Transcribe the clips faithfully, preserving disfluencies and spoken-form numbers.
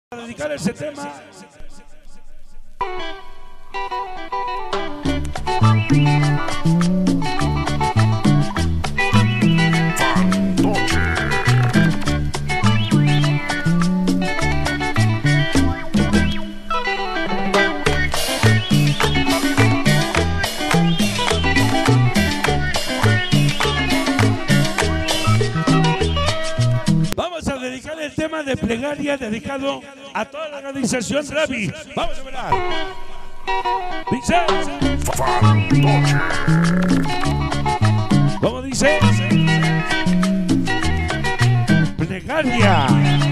A dedicar ese tema el tema de plegaria dedicado a toda la organización Ravi. Vamos a ver. Dice. ¿Cómo dice? Plegaria.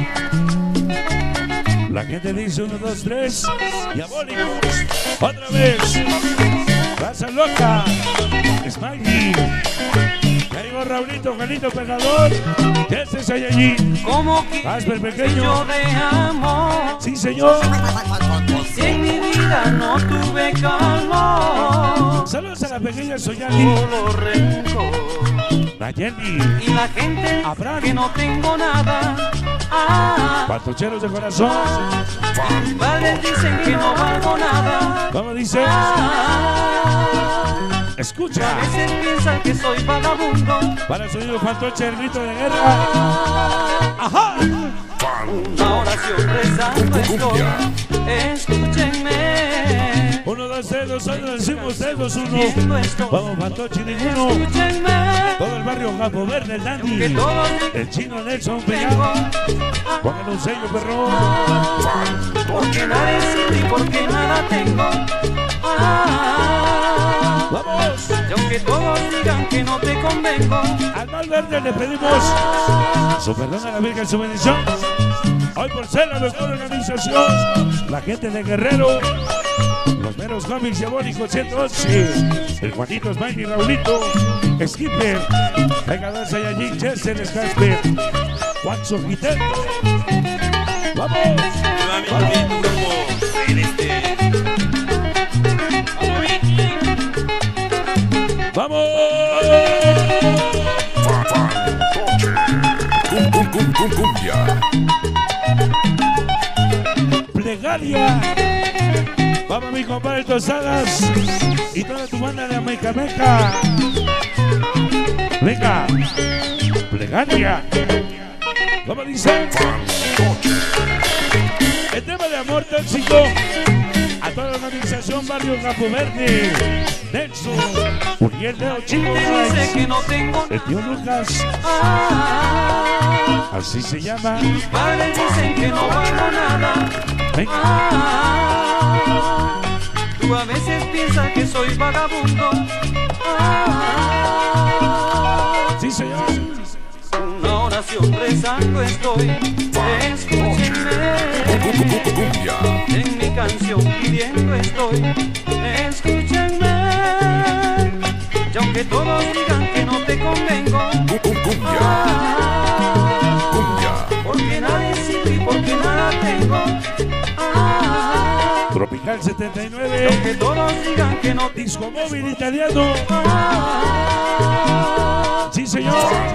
La gente dice uno, dos, tres. Diabólicos. Otra vez. Raza loca. Smiley. Ya llegó Raulito, Juanito Pegador. ¿Qué es ese allí? Como Casper pequeño. yo de amor. Sí, señor. Si en mi vida no tuve calor. Saludos a la pequeña Soyali. Solo rencor. Nayeli. Y la gente Abraham. que no tengo nada. Ah, Patocheros de corazón. vale, dicen que no valgo nada. ¿Cómo dice? Ah, Escucha. a veces piensan que soy vagabundo. Para el sonido fantoche, el grito de guerra. Ajá. Una oración rezando estoy. Escúchenme. Uno, dos, tres, dos, uno, decimos tres, dos, uno. Viendo esto. Vamos, fantoche, ninguno. Escúchenme. Todo el barrio Campo Verde, el Dandy. Que todos El chino Nelson tengo. Pegado. Pónganle un sello, perro. Porque nada existe y porque nada tengo. Ah, Vamos. y aunque todos digan que no te convengo. Al mal verde le pedimos su perdón a la Virgen, su bendición. Hoy por ser la mejor organización, la gente de Guerrero, los meros cómics diabólicos ciento once, el Juanito Smiley, Raulito, Skipper, Pegador Sayajin, Chester, Casper, Juan Sojitero. ¡Vamos! ¡Vamos! Plegaria. Vamos, mi compadre Tosadas y toda tu banda de Meca Meca. Venga. Plegaria. ¿Cómo dice? El tema de amor tóxico a toda la organización Barrio Campo Verde. Nelson, Uriel Leo Chico, Dice que no tengo el tío Lucas, nada. así se llama. Vale, dicen que no valgo nada. Venga. Ah, tú a veces piensas que soy vagabundo. Ah, Sí, señor. una oración rezando estoy. Escúchenme. En mi canción pidiendo estoy. Escúchenme. Y aunque todos digan que no te convengo. Ah, porque nadie sirve y porque nada tengo. Ah, Tropical setenta y y nueve. aunque todos digan que no te Disco móvil italiano. ah, Sí, señor.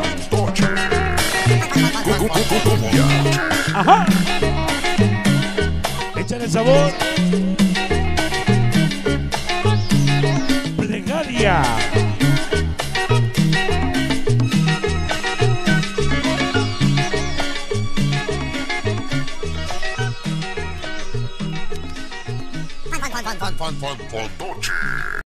Ajá. Échale sabor. Plegaria. Fan, fan, fan, fan, fan, fan, fantoche.